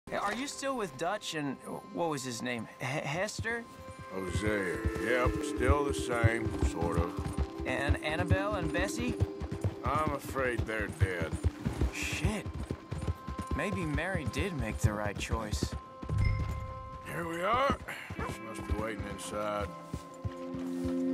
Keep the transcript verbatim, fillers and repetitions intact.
Are you still with Dutch and what was his name? H Hester? Jose, yep, still the same, sort of. And Annabelle and Bessie? I'm afraid they're dead. Shit. Maybe Mary did make the right choice. Here we are. She must be waiting inside.